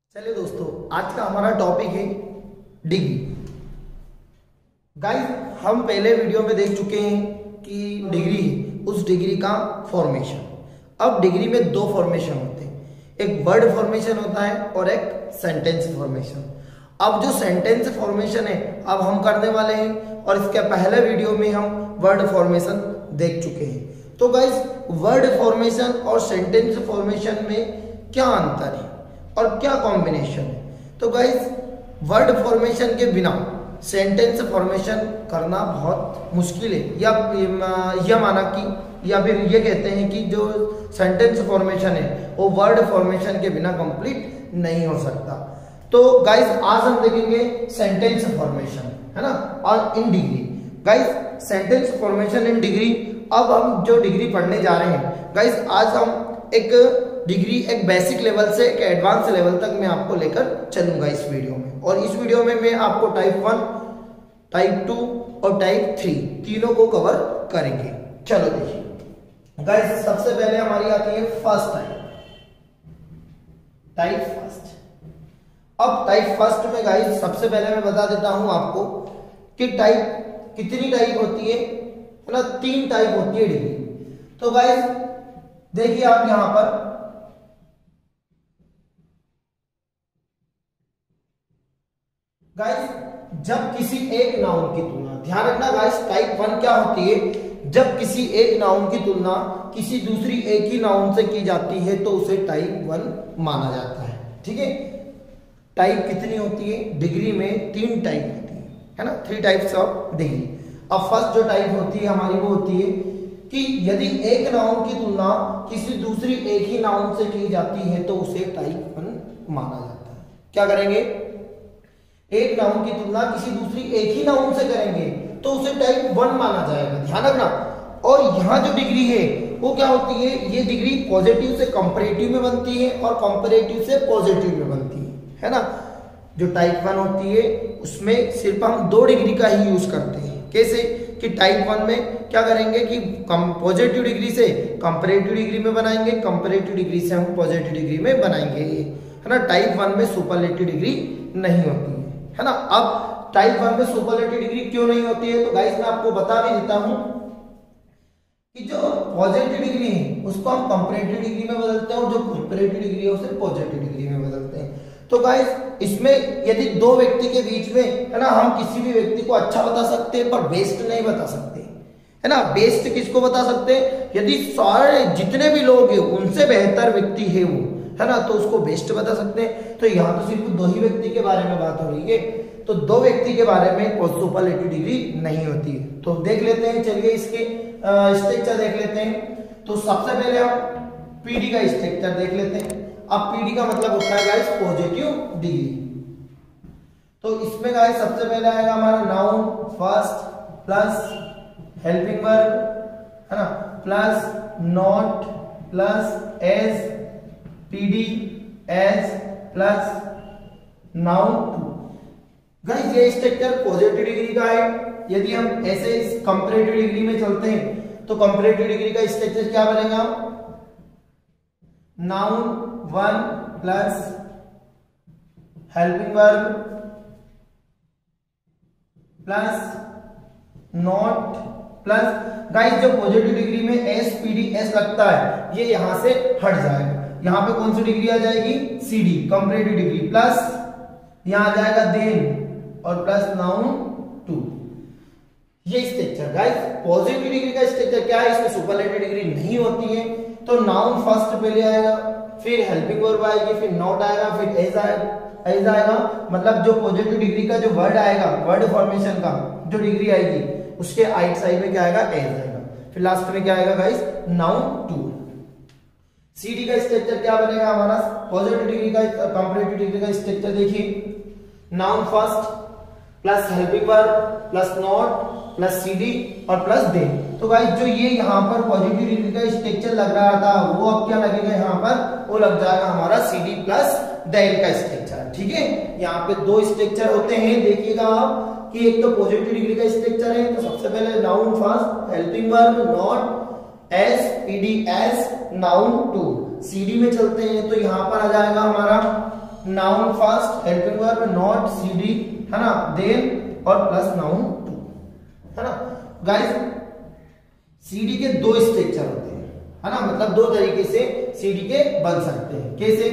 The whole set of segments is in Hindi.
चलिए दोस्तों, आज का हमारा टॉपिक है डिग्री। गाइस, हम पहले वीडियो में देख चुके हैं कि डिग्री है, उस डिग्री का फॉर्मेशन। अब डिग्री में दो फॉर्मेशन होते हैं, एक वर्ड फॉर्मेशन होता है और एक सेंटेंस फॉर्मेशन। अब जो सेंटेंस फॉर्मेशन है अब हम करने वाले हैं, और इसके पहले वीडियो में हम वर्ड फॉर्मेशन देख चुके हैं। तो गाइस, वर्ड फॉर्मेशन और सेंटेंस फॉर्मेशन में क्या अंतर है और क्या कॉम्बिनेशन है? तो गाइस, वर्ड फॉर्मेशन के बिना सेंटेंस फॉर्मेशन करना बहुत मुश्किल है, या माना कि या फिर ये कहते हैं कि जो सेंटेंस फॉर्मेशन है वो वर्ड फॉर्मेशन के बिना कंप्लीट नहीं हो सकता। तो गाइस, आज हम देखेंगे सेंटेंस फॉर्मेशन, है ना, और in degree. Guys, sentence formation in degree. अब हम जो डिग्री पढ़ने जा रहे हैं गाइस, आज हम एक डिग्री, एक बेसिक लेवल से एक एडवांस लेवल तक मैं आपको लेकर चलूंगा इस वीडियो में। और इस वीडियो में मैं आपको टाइप 1, टाइप 2 और टाइप 3 तीनों को कवर करेंगे। चलो देखिए गाइस, सबसे पहले हमारी आती है फर्स्ट टाइप फर्स्ट। अब टाइप फर्स्ट में गाइस, सबसे पहले मैं बता देता हूं आपको कि टाइप कितनी टाइप होती है ना, 3 टाइप होती है डिग्री। तो गाइस देखिए, आप यहां पर गाइस, जब किसी एक नाउन की तुलना, ध्यान रखना गाइस, टाइप 1 क्या होती है? जब किसी एक नाउन की तुलना किसी दूसरी एक ही नाउन से की जाती है तो उसे टाइप 1 माना जाता है। ठीक है, टाइप कितनी होती है डिग्री में? 3 टाइप होती है ना, 3 टाइप्स ऑफ डिग्री। अब फर्स्ट जो टाइप होती है हमारी, वो होती है कि यदि एक नाउन की तुलना किसी दूसरी एक ही नाउन से की जाती है तो उसे टाइप 1 माना जाता है। क्या करेंगे? एक नाउन की तुलना किसी दूसरी एक ही नाउन से करेंगे तो उसे टाइप 1 माना जाएगा, ध्यान रखना। और यहाँ जो डिग्री है वो क्या होती है? ये डिग्री पॉजिटिव से कंपैरेटिव में बनती है और कंपैरेटिव से पॉजिटिव में बनती है ना। जो टाइप 1 होती है उसमें सिर्फ हम 2 डिग्री का ही यूज करते हैं। कैसे? कि टाइप 1 में क्या करेंगे कि पॉजिटिव डिग्री से कंपैरेटिव डिग्री में बनाएंगे, कंपैरेटिव डिग्री से हम पॉजिटिव डिग्री में बनाएंगे, है ना। टाइप 1 में सुपरलेटिव डिग्री नहीं होती है ना। अब टाइप 1 में सुपरलेटिव डिग्री क्यों नहीं होती है? तो गाइस, मैं आपको बता भी देता हूं कि जो पॉजिटिव डिग्री है उसको हम कंपैरेटिव डिग्री में बदलते हैं और जो कंपैरेटिव डिग्री है उसे पॉजिटिव डिग्री में बदलते हैं। तो गाइस, इसमें यदि 2 व्यक्ति के बीच में, है ना, हम किसी भी व्यक्ति को अच्छा बता सकते हैं पर बेस्ट नहीं बता सकते, है ना। बेस्ट किसको बता सकते हैं? यदि सारे जितने भी लोग हैं उनसे बेहतर व्यक्ति है वो, है ना, तो उसको बेस्ट बता सकते हैं। तो यहाँ तो सिर्फ 2 ही व्यक्ति के बारे में बात हो रही है, तो 2 व्यक्ति के बारे में सुपरलेटिव डिग्री नहीं होती है। तो देख लेते हैं, चलिए इसके स्ट्रक्चर देख लेते हैं। तो सबसे पहले हम पीडी का स्ट्रक्चर देख लेते हैं। अब पीडी का मतलब होता है गाइस पॉजिटिव डिग्री। तो इसमें गाइस सबसे पहले आएगा हमारा noun first plus helping verb, है ना, plus not plus as, PD as plus noun two. Guys, ये स्ट्रक्चर पॉजिटिव डिग्री का है। यदि हम ऐसे कंपैरेटिव डिग्री में चलते हैं तो कंपैरेटिव डिग्री का स्ट्रक्चर क्या बनेगा? Noun 1 plus helping verb plus not plus, guys जो पॉजिटिव डिग्री में एस, पीडी, एस लगता है ये यहां से हट जाएगा। यहां पे कौन सी डिग्री आ जाएगी? सीडी, कंपैरेटिव डिग्री, प्लस यहां आ जाएगा देन और प्लस नाउन 2। ये स्ट्रक्चर गाइस पॉजिटिव डिग्री का स्ट्रक्चर क्या है? इसमें सुपरलेटिव डिग्री नहीं होती है। तो नाउन फर्स्ट पहले आएगा, फिर हेल्पिंग वर्ब आएगी, फिर नॉट आएगा, फिर एज आएगा। मतलब जो पॉजिटिव डिग्री का जो वर्ड आएगा, वर्ड फॉर्मेशन का जो डिग्री आएगी उसके राइट साइड में क्या आएगा? एज आएगा। फिर लास्ट में क्या आएगा गाइस? नाउन 2। सीडी का स्ट्रक्चर क्या बनेगा हमारा? पॉजिटिव डिग्री का, कंपैरेटिव डिग्री का स्ट्रक्चर देखिए, noun first plus helping verb plus not plus CD और प्लस दे। तो गाइस, जो ये यहाँ पर पॉजिटिव डिग्री का स्ट्रक्चर लग रहा था वो अब क्या लगेगा यहाँ पर? वो लग जाएगा हमारा सीडी प्लस देन का स्ट्रक्चर। ठीक है, यहाँ पे 2 स्ट्रक्चर होते हैं, देखिएगा आप कि एक तो पॉजिटिव डिग्री का स्ट्रक्चर है, तो सबसे पहले noun first, helping verb, not, as, PD, as, noun 2। CD में चलते हैं तो यहां पर आ जाएगा हमारा noun first, helping verb, not, CD, है ना, देन और प्लस नाउन टू, है ना। गाइस सीडी के दो स्ट्रक्चर होते हैं, है ना, मतलब दो तरीके से सीडी के बन सकते हैं। कैसे?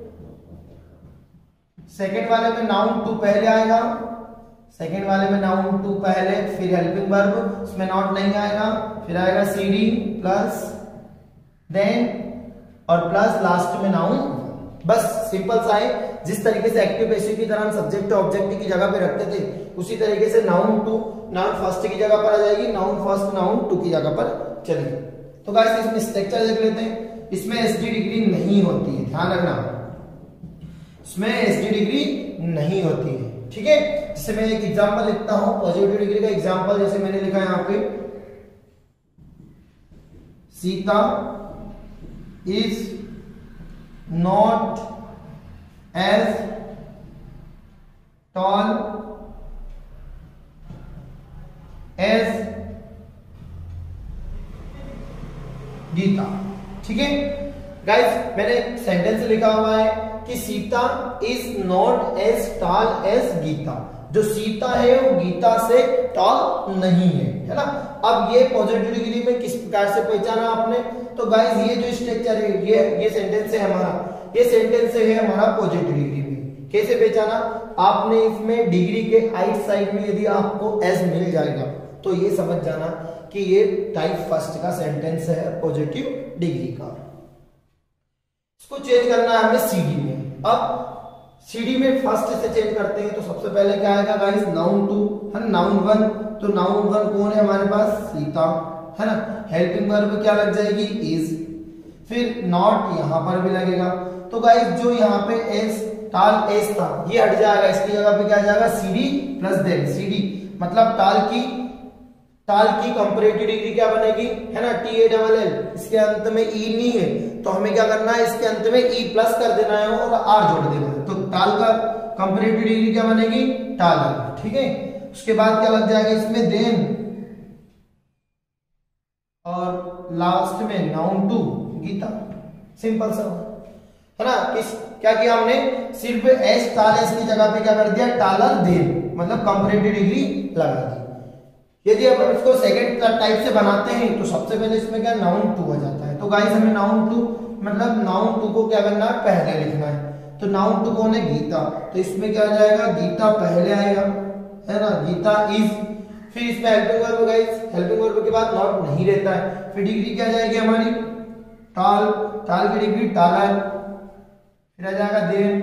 सेकंड वाले में नाउन टू पहले आएगा, सेकंड वाले में नाउन टू पहले, फिर हेल्पिंग वर्ब, उसमें नॉट नहीं आएगा, फिर आएगा सीडी प्लस देन और प्लस लास्ट में नाउन। बस सिंपल सा है, जिस तरीके से एक्टिव पैसिव की तरह हम सब्जेक्ट और ऑब्जेक्ट की जगह पे रखते थे, उसी तरीके से नाउन टू नाउन फर्स्ट की जगह पर आ जाएगी, नाउन फर्स्ट नाउन टू की जगह पर चलेगी। तो गाइस इसमें स्ट्रक्चर देख लेते हैं। इसमें एसडी डिग्री नहीं होती है, ध्यान रखना, इसमें एसडी डिग्री नहीं होती है, ठीक है। जैसे मैं एक एग्जांपल लिखता हूं, पॉजिटिव डिग्री का एग्जांपल, जैसे मैंने लिखा है यहां पे, Sita is not as tall as Gita, ठीक है। गाइस मैंने सेंटेंस लिखा हुआ है कि Sita is not as tall as Gita. जो सीता है वो गीता से टॉल नहीं है ना। अब ये पॉजिटिव डिग्री में किस प्रकार से पहचाना आपने? तो गाइस ये जो स्ट्रक्चर है, ये सेंटेंस है हमारा, ये सेंटेंस है हमारा पॉजिटिव डिग्री में। कैसे पहचाना? आपने इसमें डिग्री के राइट साइड में यदि आपको एस मिल जाएगा तो ये समझ जाना कि ये टाइप फर्स्ट का सेंटेंस है पॉजिटिव डिग्री का। इसको चेंज करना है हमें सीडी में। अब सीडी में फर्स्ट से चेंज करते हैं तो सबसे पहले क्या आएगा गाइस? नाउन टू, है नाउन वन। तो नाउन वन कौन है हमारे पास? सीता, है ना। हेल्पिंग वर्ब क्या लग जाएगी? इज। फिर नॉट यहां पर भी लगेगा। तो गाइस जो यहाँ पे एस टाल एस था ये हट जाएगा, इसकी जगह पे क्या आ जाएगा? CD plus then. सीडी मतलब टाल की कंपैरेटिव डिग्री क्या बनेगी? है ना, टी ए डबल एल। इसके अंत में ई नहीं है तो हमें क्या करना है? इसके अंत में ई प्लस कर देना है और आर जोड़ देना है। तो टाल का कंपैरेटिव डिग्री क्या बनेगी? टाल, ठीक है। उसके बाद क्या लग जाएगा इसमें? देन और लास्ट में नाउन टू गीता। सिंपल सा है ना। क्या किया हमने? सिर्फ एस टाल एस की जगह पे क्या कर दिया? टालर देन, मतलब कंपैरेटिव डिग्री लगा दी। यदि अब इसको सेकंड टाइप से बनाते हैं तो सबसे पहले इसमें क्या? नाउन टू आ जाता है। तो गाइस हमें नाउन टू मतलब नाउन टू को क्या करना है? पहले लिखना है। तो नाउन टू कौन है? गीता। तो इसमें क्या आ जाएगा? गीता पहले आएगा, है ना। गीता इज। फिर इसमें helping verb guys, helping verb के बाद नॉट नहीं रहता है। फिर डिग्री क्या जाएगी हमारी? टाल। टाल की डिग्री टालर। फिर आ जाएगा देन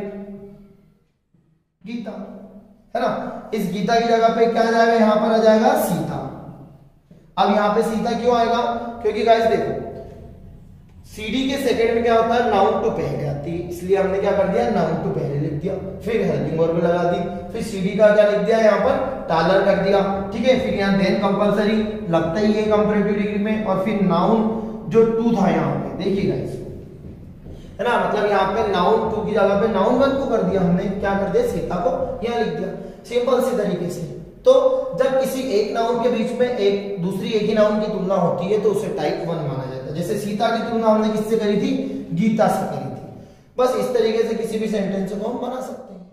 गीता, है ना। इस गीता की जगह पे क्या आ जाएगा? यहां पर आ जाएगा सीता। अब यहां पे सीता क्यों आएगा? क्योंकि गाइस देखो सीडी के सेकंड में क्या होता है? नाउन टू पहले आती है, इसलिए हमने क्या कर दिया? नाउन टू पहले लिख दिया। फिर हेल्पिंग वर्ब लगा दी। फिर सीडी का क्या लिख दिया? यहाँ पर टालर कर दिया, ठीक है। फिर यहाँ देन कंपलसरी लगता ही है कंपैरेटिव डिग्री में। और फिर नाउन जो टू था यहाँ पे, देखिए गाइस, है ना, मतलब यहाँ पे नाउन टू की जगह पे नाउन वन को कर दिया हमने। क्या कर दिया? सीता को यहाँ लिख दिया, सिंपल सी तरीके से। तो जब किसी एक नाउन के बीच में एक दूसरी एक ही नाउन की तुलना होती है तो उसे टाइप वन माना जाता है। जैसे सीता की तुलना हमने किससे करी थी? गीता से करी थी। बस इस तरीके से किसी भी सेंटेंस को हम बना सकते हैं।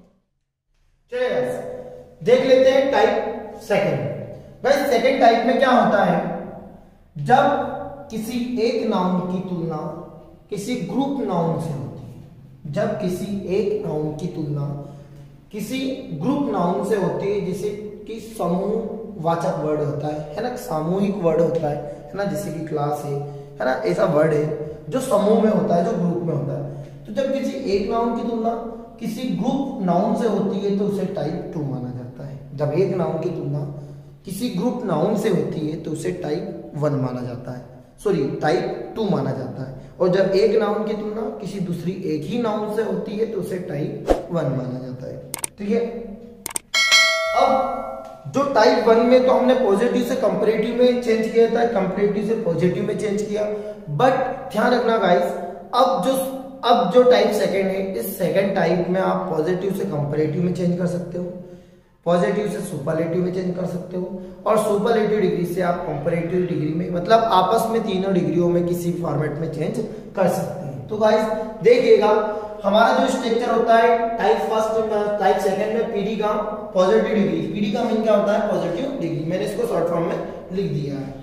चलिए देख लेते हैं टाइप सेकंड। भाई सेकंड टाइप में क्या होता है? जब किसी एक नाउन की तुलना किसी ग्रुप नाउन से होती है। जब किसी एक नाउन की तुलना किसी ग्रुप नाउन से होती है, जैसे कि समूहवाचक वर्ड होता है ना, सामूहिक वर्ड होता है ना, जैसे कि क्लास है ना, ऐसा वर्ड है जो समूह में होता है, जो ग्रुप में होता है। तो जब किसी एक नाउन की तुलना किसी ग्रुप नाउन से होती है तो उसे टाइप टू माना जाता है। जब एक नाउन की तुलना किसी ग्रुप नाउन से होती है तो उसे टाइप वन माना जाता है, सॉरी टाइप टू माना जाता है। और जब एक नाउन की तुलना किसी दूसरी एक ही नाउन से होती है तो उसे टाइप वन माना जाता है, ठीक है। अब जो टाइप वन में तो हमने पॉजिटिव से कंपैरेटिव में चेंज किया था, कंपैरेटिव से पॉजिटिव में चेंज किया। बट ध्यान रखना गाइस, अब जो टाइप सेकंड है, इस सेकंड टाइप में आप पॉजिटिव से कंपैरेटिव में चेंज कर सकते हो, पॉजिटिव से सुपरलेटिव में चेंज कर सकते हो, और सुपरलेटिव डिग्री से आप कंपैरेटिव डिग्री में, मतलब आपस में तीनों डिग्रियों में किसी फॉर्मेट में चेंज कर सकते हैं। तो गाइस देखिएगा हमारा जो स्ट्रक्चर होता है टाइप फर्स्ट टाइप सेकंड में पीडी का पॉजिटिव डिग्री, पीडी का मीन क्या होता है पॉजिटिव डिग्री, मैंने इसको शॉर्ट फॉर्म में लिख दिया है।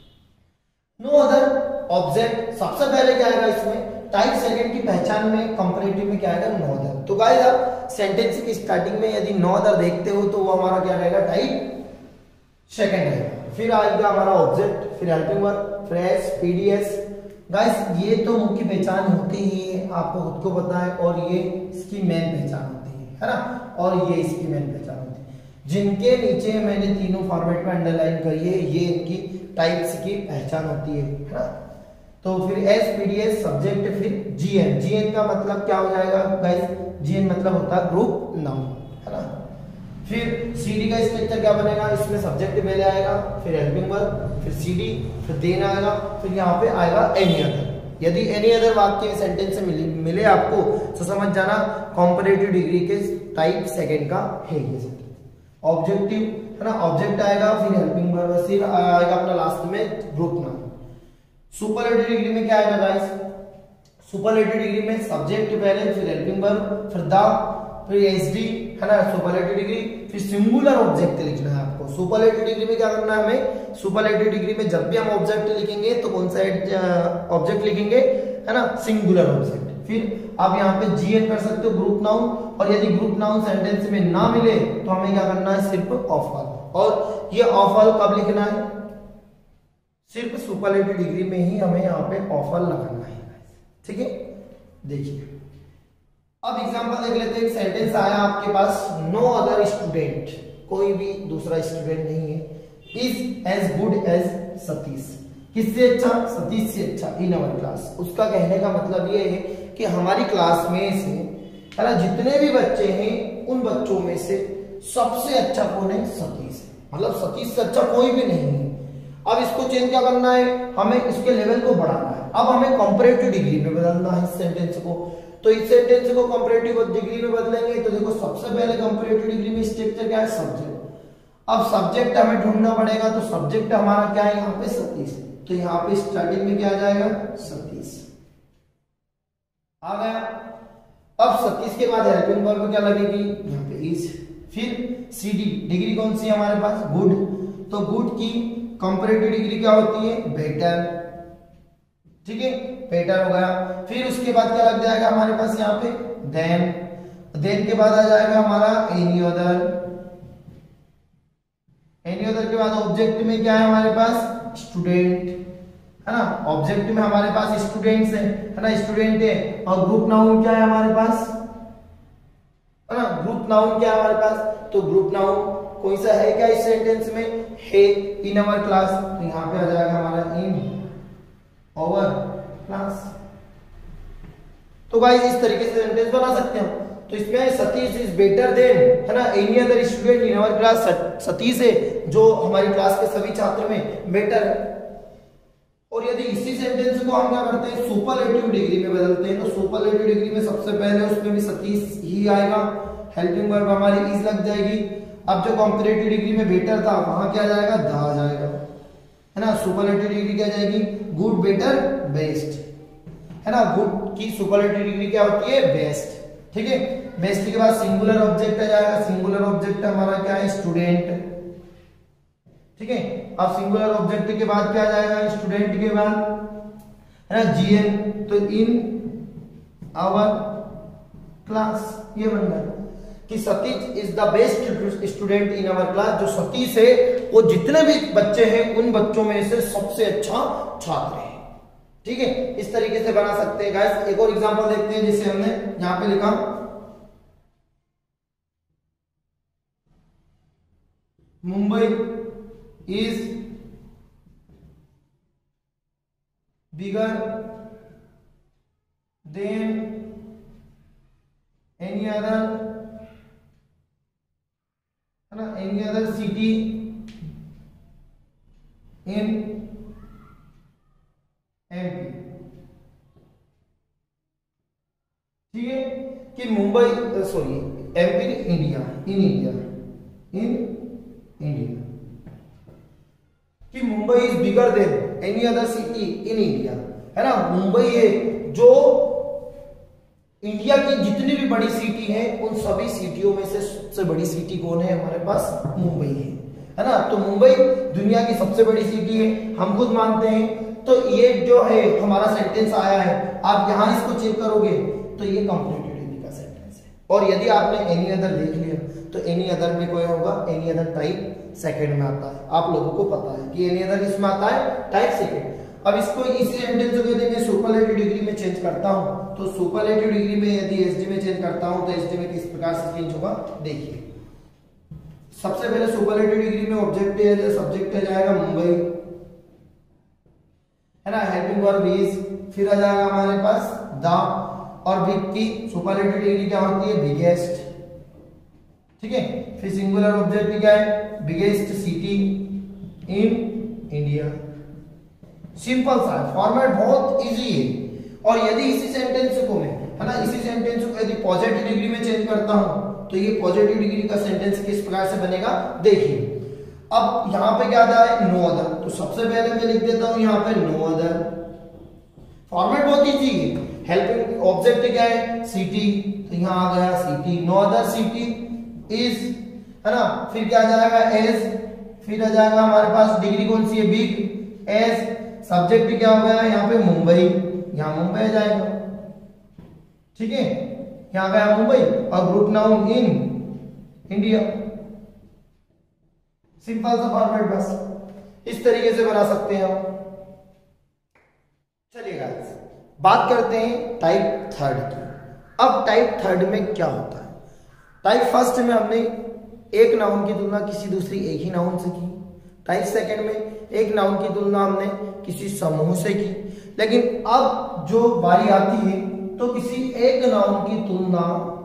नो अदर ऑब्जेक्ट, सबसे पहले क्या आएगा इसमें टाइप सेकंड की पहचान में कंपैरेटिव में क्या आएगा नो अदर। तो गाइस आप सेंटेंस की स्टार्टिंग में यदि नो अदर देखते हो तो वो हमारा क्या रहेगा टाइप सेकंड है। फिर आएगा हमारा ऑब्जेक्ट, फिर हेल्पिंग वर्ब, फिर एस, पीडीएस। गाइस ये तो मुख्य पहचान होती ही है, आपको खुद को पता है, और ये इसकी मेन पहचान होती है ना, और ये इसकी मेन पहचान होती है। जिनके नीचे मैंने तीनों फॉर्मेट में अंडरलाइन करी है, ये इनकी टाइप्स की पहचान होती है ना। तो फिर एस, पीडीएस, सब्जेक्ट, फिर जीएन। जीएन का मतलब क्या हो जाएगा गाइस, जीएन मतलब होता है ग्रुप नाउन है ना। फिर सीडी का स्ट्रक्चर क्या बनेगा, इसमें सब्जेक्ट पहले आएगा, फिर हेल्पिंग वर्ब, फिर सीडी, फिर देन आएगा, फिर यहाँ पे आएगा एनी अदर। यदि एनी अदर वाक्य सेंटेंस से मिले आपको तो समझ जाना कंपैरेटिव डिग्री के टाइप सेकंड का है ये सेंटेंस। ऑब्जेक्टिव है ना, ऑब्जेक्ट आएगा, फिर हेल्पिंग वर्ब, फिर आएगा अपना लास्ट में ग्रुप नाउन। सुपरलेटिव डिग्री में क्या आएगा गाइस, सुपरलेटिव डिग्री में सब्जेक्ट पहले, फिर हेल्पिंग वर्ब, फिर द, फिर एसडी है ना सुपरलेटिव डिग्री, फिर सिंगुलर ऑब्जेक्ट लिखना है आपको। सुपरलेटिव डिग्री में क्या करना है हमें, सुपरलेटिव डिग्री में जब भी हम ऑब्जेक्ट लिखेंगे तो कौन सा ऑब्जेक्ट लिखेंगे है ना, सिंगुलर ऑब्जेक्ट। फिर आप यहाँ पे जीएन कर सकते हो ग्रुप नाउन, और यदि ग्रुप नाउन सेंटेंस में ना मिले तो हमें क्या करना है सिर्फ ऑफ ऑल। और ये ऑफ ऑल कब लिखना है, सिर्फ सुपरलेटिव डिग्री में ही हमें यहाँ पे ऑफ ऑल लगाना है, ठीक है। देखिए अब एग्जांपल देख लेते हैं। एक सेंटेंस आया आपके पास, नो अदर स्टूडेंट, कोई भी दूसरा स्टूडेंट नहीं है, is as good as Satish, किससे अच्छा, सतीश से अच्छा, इन अवर क्लास। उसका कहने का मतलब ये है कि हमारी क्लास में से है ना जितने भी बच्चे हैं उन बच्चों में से सबसे अच्छा कौन है, सतीश है, मतलब सतीश से अच्छा कोई भी नहीं है। अब इसको चेंज क्या करना है, हमें इसके लेवल को बढ़ाना है। अब हमें कंपैरेटिव डिग्री में बदलना है इस सेंटेंस को। तो इस सेंटेंस को कंपैरेटिव डिग्री में बदलेंगे तो देखो सबसे पहले कंपैरेटिव डिग्री में स्ट्रक्चर क्या है, सब्जेक्ट। अब सब्जेक्ट हमें ढूंढना पड़ेगा, तो सब्जेक्ट हमारा क्या है यहाँ पे सतीश, तो यहाँ पे स्टार्टिंग में क्या आ जाएगा सतीश आ गया। अब सतीश के बाद हेल्पिंग वर्ब क्या लगेगी, यहाँ पे इज। फिर सीडी डिग्री कौन सी है हमारे पास, गुड, तो गुड की कंपैरेटिव डिग्री क्या होती है, बेटर, ठीक है, बेटर हो गया। फिर उसके बाद क्या लग जाएगा हमारे पास यहाँ पे देन, देन के बाद आ जाएगा हमारा एनी अदर, एनी अदर के बाद ऑब्जेक्ट में क्या है हमारे पास स्टूडेंट है ना, ऑब्जेक्ट में हमारे पास स्टूडेंट्स है ना, स्टूडेंट है। और ग्रुप नाउन क्या है हमारे पास है ना, ग्रुप नाउन क्या है हमारे पास, तो ग्रुप नाउन कोई सा है क्या इस सेंटेंस में, है, इन अवर क्लास, तो यहाँ पे आ जाएगा हमारा इन अवर क्लास। तो गाइस इस तरीके से सेंटेंस बना सकते हैं। तो इसमें सतीश इज बेटर देन है ना any other student in our class, Satish है जो हमारी क्लास के सभी छात्र में बेटर है। और यदि इसी सेंटेंस को हम क्या करते हैं सुपरलेटिव डिग्री में बदलते हैं, तो सुपरलेटिव डिग्री में सबसे पहले उसमें भी सतीश ही आएगा, हेल्पिंग वर्ब हमारी इज लग जाएगी। अब जो कंपैरेटिव डिग्री में बेटर था वहां क्या जाएगा, द आ जाएगा है ना। सुपरलेटिव डिग्री क्या जाएगी, गुड, बेटर, बेस्ट है ना। गुड की सुपरलेटिव डिग्री क्या होती है, बेस्ट, ठीक है। बेस्ट के बाद सिंगुलर ऑब्जेक्ट आ जाएगा, सिंगुलर ऑब्जेक्ट हमारा क्या है, स्टूडेंट, ठीक है। अब सिंगुलर ऑब्जेक्ट के बाद क्या आ जाएगा, स्टूडेंट के बाद है ना जीएन, तो इन आवर क्लास, ये बन गया कि Satish is the best student in our class. जो सतीश है वो जितने भी बच्चे हैं उन बच्चों में से सबसे अच्छा छात्र है, ठीक है। इस तरीके से बना सकते हैं गाइस। एक और एग्जांपल देखते हैं, जैसे हमने यहां पे लिखा Mumbai is bigger than any other है ना, any other city in MP, ठीक है। कि Mumbai sorry MP India, in India, in India, कि Mumbai is bigger than any other city in India है ना। मुंबई है जो इंडिया की जितनी भी बड़ी सिटी है उन सभी सिटियों में से सबसे बड़ी सिटी कौन है? हमारे पास मुंबई है ना। तो मुंबई दुनिया की सबसे बड़ी सिटी है, हम खुद मानते हैं। तो ये जो है हमारा सेंटेंस आया है, आप यहां इसको चेक करोगे तो ये कंप्लीटेड हिंदी का सेंटेंस है। और यदि आपने एनी अदर देख लिया तो एनी अदर में कोई होगा, एनी अदर टाइप सेकंड में आता है। आप लोगों को पता है कि एनी अदर किसमें आता है? Type second. अब इसको इसी सेंटेंस को यदि मैं सुपरलेटिव डिग्री में चेंज करता हूं तो सुपरलेटिव डिग्री में यदि एसडी में चेंज करता हूं तो एसडी में किस प्रकार से चेंज होगा देखिए। सबसे पहले सुपरलेटिव डिग्री में ऑब्जेक्ट है, सब्जेक्ट है जाएगा मुंबई, है ना। हेल्पिंग वर्ब इज, फिर आ जाएगा हमारे पास द, और बिग की सुपरलेटिव डिग्री क्या होती है? बिगेस्ट, ठीक है। फिर सिंगुलर ऑब्जेक्ट क्या है? Biggest city in India. Simple सा फॉर्मेट, बहुत इजी है। और यदि इसी सेंटेंस को मैं, है ना, इसी सेंटेंस को यदि पॉजिटिव डिग्री में चेंज करता हूं तो ये पॉजिटिव डिग्री का सेंटेंस किस प्रकार से बनेगा देखिए। अब यहां पे क्या आता है? No other. तो सबसे पहले मैं लिख देता हूं यहां पे नो अदर। फॉर्मेट बहुत इजी है। हेल्पिंग ऑब्जेक्ट क्या है? सिटी, तो यहां आ गया city. No other city is, है ना। फिर क्या आ जाएगा? एज। फिर आ जाएगा हमारे पास डिग्री कौन सी है? बिग। एज। सब्जेक्ट क्या हो गया यहाँ पे? मुंबई, यहां मुंबई आ जाएगा, ठीक है। यहां गया मुंबई, और group noun in India. Simple सा फॉर्मेट, बस इस तरीके से बना सकते हैं हम। चलिए गाइस, बात करते हैं टाइप थर्ड की। अब टाइप थर्ड में क्या होता है? टाइप फर्स्ट में हमने एक नाउन की तुलना किसी दूसरी एक ही नाउन से की। टाइप सेकंड में एक नाउन की तुलना हमने किसी समूह से की। लेकिन अब जो बारी आती है तो किसी एक नाउन की तुलना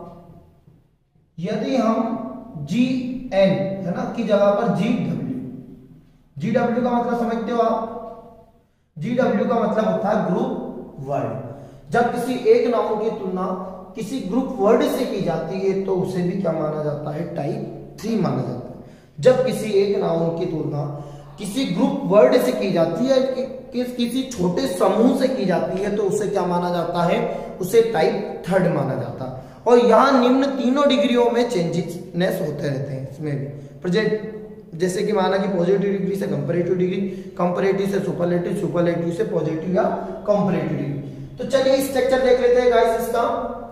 यदि हम जी एन, है ना, की जगह पर जी डब्ल्यू। जी डब्ल्यू का मतलब समझते हो आप? जी डब्ल्यू का मतलब होता है ग्रुप वर्ड। जब किसी एक नाउन की तुलना किसी ग्रुप वर्ड से की जाती है तो उसे भी क्या माना जाता है? टाइप थ्री माना जाता है। जब किसी एक नाउन की तुलना किसी ग्रुप वर्ड से की जाती है, किसी छोटे समूह से की जाती है तो उसे क्या माना जाता है? उसे टाइप थर्ड माना जाता है। और यहां निम्न तीनों डिग्रियों में चेंजेस होते रहते हैं इसमें भी। प्रेजेंट जैसे कि माना कि पॉजिटिव डिग्री से कंपैरेटिव डिग्री, कंपैरेटिव से सुपरलेटिव, सुपरलेटिव से पॉजिटिव या कंपैरेटिव डिग्री। तो चलिए स्ट्रक्चर देख लेते हैं गाइस इसका।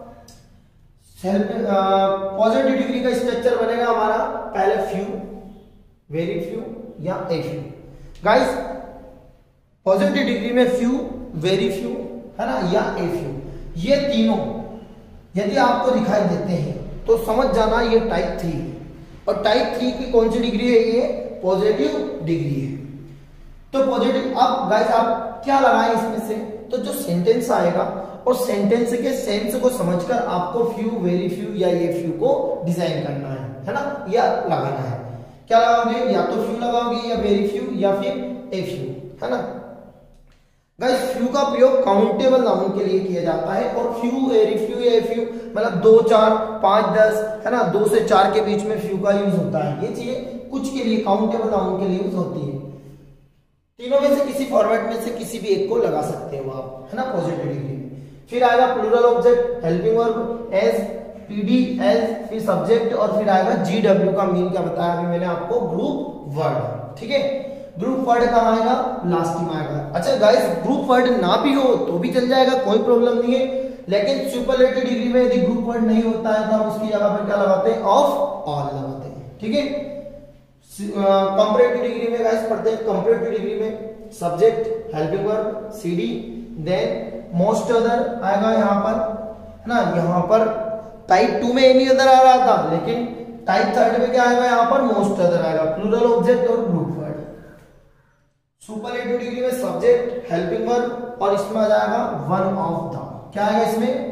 पॉजिटिव डिग्री का स्ट्रक्चर बनेगा हमारा पहले फ्यू, वेरी फ्यू या a few. Guys positive degree में फ्यू, वेरी फ्यू, है ना, या ए फ्यू, ये तीनों यदि आपको दिखाई देते हैं तो समझ जाना ये टाइप थ्री है। और टाइप थ्री की कौन सी डिग्री है? ये पॉजिटिव डिग्री है। तो पॉजिटिव, अब गाइस आप क्या लगाएं इसमें से? तो जो सेंटेंस आएगा और सेंटेंस के सेंस को समझकर आपको फ्यू, वेरी फ्यू या ये फ्यू को डिजाइन करना है ना, या लगाना है। क्या लगाओगे? या तो फ्यू लगाओगे या वेरी फ्यू या फिर ए फ्यू, है ना। गाइस फ्यू का प्रयोग काउंटेबल नाउन के लिए किया जाता है। और फ्यू, वेरी फ्यू या ए फ्यू मतलब 2, 4, 5, 10, है ना, 2 से 4 के बीच में फ्यू का यूज होता है। ये चीजें कुछ के लिए काउंटेबल नाउन के लिए यूज होती है। तीनों में से किसी फॉर्मेट में से किसी भी एक को लगा सकते हो आप, है ना, पॉजिटिव डिग्री में। फिर आएगा plural object, helping verb, as, PD, as, फिर सब्जेक्ट, और फिर आएगा जी डब्ल्यू का मीन क्या बताया अभी मैंने आपको? ग्रुप वर्ड, ठीक है। ग्रुप वर्ड कहाँ आएगा? लास्ट में आएगा। अच्छा गाइस, ग्रुप वर्ड ना भी हो तो भी चल जाएगा, कोई प्रॉब्लम नहीं है। लेकिन सुपरलेटिव डिग्री में यदि ग्रुप वर्ड नहीं होता है तो हम उसकी जगह पर क्या लगाते हैं? ऑफ ऑल लगाते हैं, ठीक है। कंपैरेटिव डिग्री में गाइस पढ़ते हैं, कंपैरेटिव डिग्री में subject, helping verb, CD, than most other आएगा यहाँ पर, है ना। यहाँ पर टाइप 2 में एनी अदर आ रहा था, लेकिन टाइप थर्ड में क्या आएगा? यहाँ पर मोस्ट अदर आएगा, प्लूरल ऑब्जेक्ट और ग्रुप वर्ड। सुपरलेटिव डिग्री में सब्जेक्ट, हेल्पिंग वर्ब, और इसमें आ जाएगा वन ऑफ द। क्या आएगा इसमें?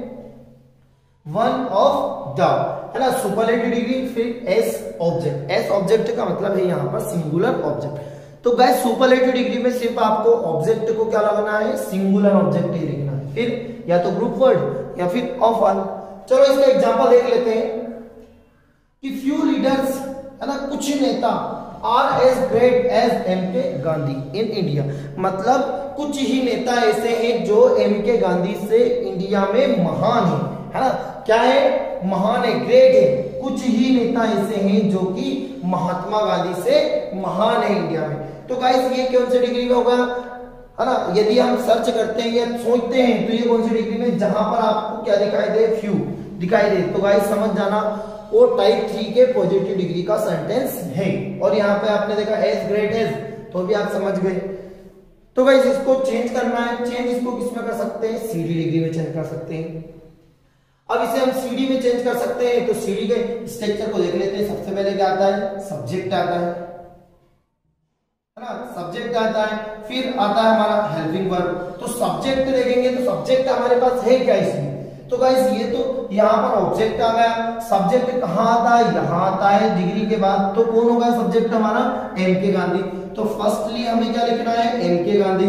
वन ऑफ द, है ना, सुपरलेटिव डिग्री। फिर एस ऑब्जेक्ट, एस ऑब्जेक्ट का मतलब है यहाँ पर सिंगुलर ऑब्जेक्ट। तो गाइस सुपरलेटिव डिग्री में सिर्फ आपको ऑब्जेक्ट को क्या लगाना है? सिंगुलर ऑब्जेक्ट ही लिखना है। फिर या तो ग्रुप वर्ड या फिर ऑफ ऑल। चलो इसका एग्जांपल देख लेते हैं कि फ्यू लीडर्स, है ना, कुछ नेता are as great as M K. Gandhi in India. मतलब कुछ ही नेता ऐसे हैं जो एम.के. गांधी से इंडिया में महान है। है ना, क्या है, महान है, ग्रेट है। कुछ ही नेता ऐसे हैं जो कि महात्मा गांधी से महान है इंडिया में। तो गाइस ये कौन सी डिग्री में होगा, है ना, यदि हम सर्च करते हैं या सोचते हैं तो ये कौन सी डिग्री में, जहां पर आपको क्या दिखाई दे, फ्यू दिखाई दे, तो गाइस समझ जाना वो टाइप 3 के पॉजिटिव डिग्री का सेंटेंस है। और यहाँ पे आपने देखा एज ग्रेट एज, तो भी आप समझ गए। तो गाइस इसको चेंज करना है, चेंज इसको किस में कर सकते हैं, सीडी डिग्री में चेंज कर सकते हैं। अब इसे हम सीडी में चेंज कर सकते हैं, तो सीडी के स्ट्रक्चर को देख लेते हैं। सबसे पहले क्या आता है, सब्जेक्ट आता है ना, सब्जेक्ट आता है, फिर आता है हमारा हेल्पिंग वर्ब। तो सब्जेक्ट देखेंगे तो सब्जेक्ट हमारे पास है क्या इसमें, तो गाइस ये तो यहाँ पर ऑब्जेक्ट आ गया। सब्जेक्ट कहाँ आता है, यहाँ आता है डिग्री के बाद। तो कौन होगा सब्जेक्ट हमारा, एम के गांधी। तो फर्स्टली हमें क्या लिखना है, एम के गांधी।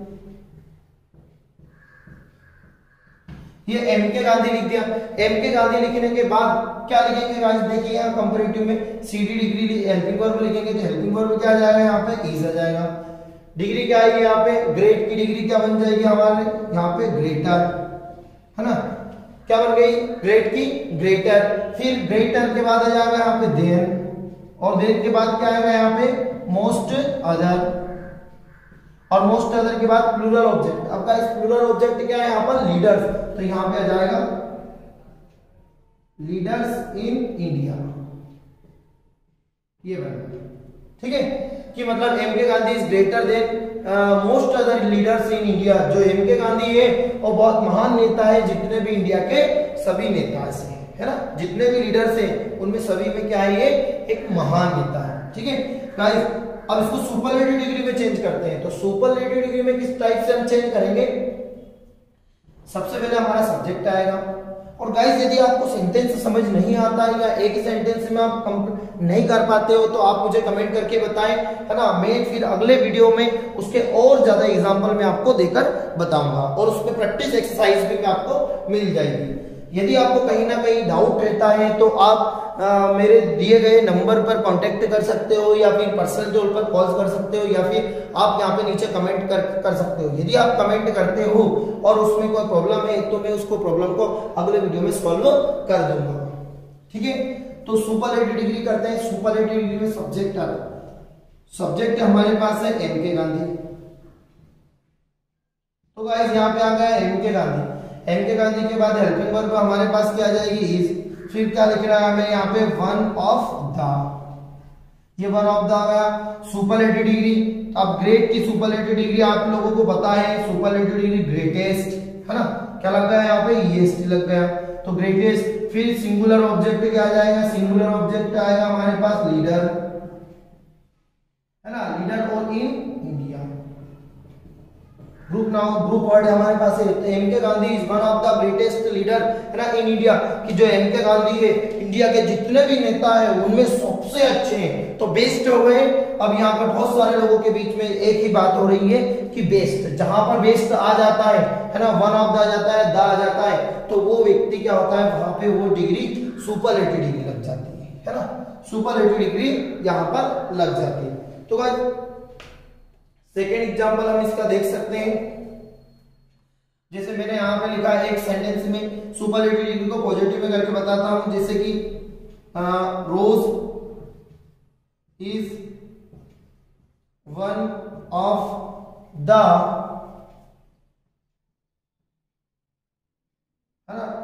ये एम के गांधी लिख दिया। एम के गांधी लिखने के बाद क्या लिखेंगे गाइस, देखिए यहाँ कंपैरेटिव में सीडी डिग्री हेल्पिंग वर्ब लिखेंगे तो हेल्पिंग वर्ब क्या आ जाएगा, यहाँ पे इज आ जाएगा। डिग्री क्या आएगी यहाँ पे, ग्रेट की डिग्री क्या बन जाएगी हमारे यहाँ पे, ग्रेटर, है ना, क्या बन गई, ग्रेट की ग्रेटर। फिर ग्रेटर के बाद आ जाएगा यहाँ पे देन, और देन के बाद क्या आएगा यहाँ पे मोस्ट अदर, और मोस्ट अदर के बाद प्लूरल ऑब्जेक्ट। अब गाइस प्लूरल ऑब्जेक्ट क्या है यहाँ पर, लीडर्स, तो यहाँ पे आ जाएगा लीडर्स इन इंडिया, ये बनेगा। ठीक है, कि मतलब M K Gandhi is greater than most other leaders in India. जो एम के गांधी है वो बहुत महान नेता है जितने भी इंडिया के सभी नेता से, है ना, जितने भी लीडर्स हैं उनमें सभी में क्या है, ये एक महान नेता है। ठीक है गाइस, अब इसको सुपरलेटिव डिग्री में चेंज करते हैं। तो सुपरलेटिव डिग्री में किस टाइप से हम चेंज करेंगे, सबसे पहले हमारा सब्जेक्ट आएगा। और गाइस यदि आपको सेंटेंस समझ नहीं आता है या एक ही सेंटेंस में आप नहीं कर पाते हो तो आप मुझे कमेंट करके बताएं, है ना, मैं फिर अगले वीडियो में उसके और ज्यादा एग्जांपल में आपको देकर बताऊंगा, और उसमें प्रैक्टिस एक्सरसाइज भी आपको मिल जाएगी। यदि आपको कहीं ना कहीं डाउट रहता है तो आप मेरे दिए गए नंबर पर कांटेक्ट कर सकते हो, या फिर पर्सनल तौर पर कॉल कर सकते हो, या फिर आप यहाँ पे नीचे कमेंट कर सकते हो। यदि आप कमेंट करते हो और उसमें कोई प्रॉब्लम है तो मैं उसको प्रॉब्लम को अगले वीडियो में सॉल्व कर दूंगा। ठीक है, तो सुपरलेटिव डिग्री करते हैं। सुपरलेटिव डिग्री में सब्जेक्ट आता है, सब्जेक्ट हमारे पास है एम के गांधी। तो गाइस यहाँ पे आ गया M K Gandhi. M K Gandhi के बाद हेल्पिंग वर्ब हमारे पास क्या आ जाएगी, इज। फिर क्या लिख रहा है हमें यहाँ पे, वन ऑफ द, ये वन ऑफ द आ गया। सुपरलेटिव डिग्री, अब ग्रेट की सुपरलेटिव डिग्री आप लोगों को पता है, सुपरलेटिव डिग्री ग्रेटेस्ट, है ना, क्या लग गया यहाँ पे, येस्ट लग गया, तो ग्रेटेस्ट। फिर सिंगुलर ऑब्जेक्ट क्या आ जाएगा, सिंगुलर ऑब्जेक्ट आएगा हमारे पास लीडर, है ना, लीडर और in India. Group noun, group word हमारे पास है। M K Gandhi is one of the greatest leader, है ना, इन इंडिया, कि जो एम के गांधी है इंडिया के जितने भी नेता है उनमें सबसे अच्छे हैं, तो बेस्ट हो गए। अब यहाँ पर बहुत सारे लोगों के बीच में एक ही बात हो रही है कि बेस्ट, जहां पर बेस्ट आ जाता है ना, वन ऑफ द आ जाता है, द आ जाता है, तो वो व्यक्ति क्या होता है, वहां पे वो डिग्री सुपरलेटिव डिग्री लग जाती है ना, सुपरलेटिव डिग्री यहाँ पर लग जाती है। तो गाइस सेकेंड एग्जाम्पल हम इसका देख सकते हैं, जैसे मैंने यहां पे लिखा है एक सेंटेंस में सुपरलेटिव डिग्री को पॉजिटिव में करके बताता हूं, जैसे कि rose is one of the, है ना,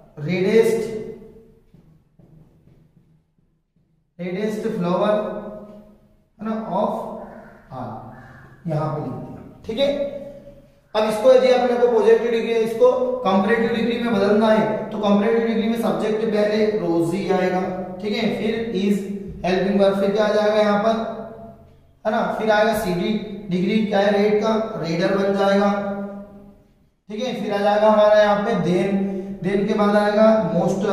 रेडेस्ट फ्लावर, है ना, ऑफ ऑल, यहां पे लिख दिया। ठीक है, अब इसको यदि अपने को पॉजिटिव डिग्री, इसको कंपैरेटिव डिग्री में बदलना है तो कंपैरेटिव डिग्री में सब्जेक्ट पहले रोज ही आएगा। ठीक है, फिर इज, हेल्पिंग वर्ब, फिर क्या आ जाएगा यहाँ पर, है ना, फिर आएगा सीडी डिग्री, क्या है, रेड का, रेडर बन जाएगा। ठीक है, फिर आ जाएगा हमारा यहाँ पे देन, देन के बाद आएगा मोस्ट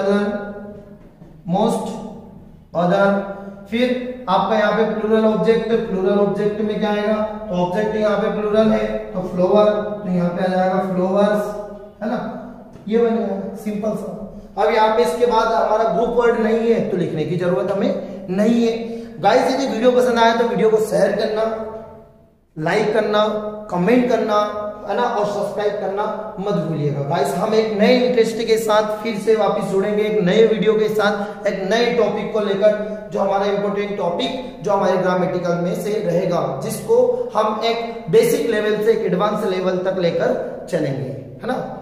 अदर, फिर आपका यहाँ पे प्लूरल ऑब्जेक्ट, प्लूरल ऑब्जेक्ट में क्या आएगा, तो ऑब्जेक्ट यहाँ पे प्लूरल है तो फ्लोवर, तो यहाँ पे आ जाएगा फ्लोवर्स, है ना, ये बनेगा सिंपल सा। अब यहाँ पे इसके बाद हमारा ग्रुप वर्ड नहीं है तो लिखने की जरूरत हमें नहीं है। गाइस यदि वीडियो पसंद आया तो वीडियो को शेयर करना, लाइक करना, कमेंट करना, है ना, और सब्सक्राइब करना मत भूलिएगा गाइस। हम एक नए इंटरेस्ट के साथ फिर से वापस जुड़ेंगे, एक नए वीडियो के साथ, एक नए टॉपिक को लेकर, जो हमारा इंपॉर्टेंट टॉपिक जो हमारे ग्रामेटिकल में से रहेगा, जिसको हम एक बेसिक लेवल से एक एडवांस लेवल तक लेकर चलेंगे, है ना।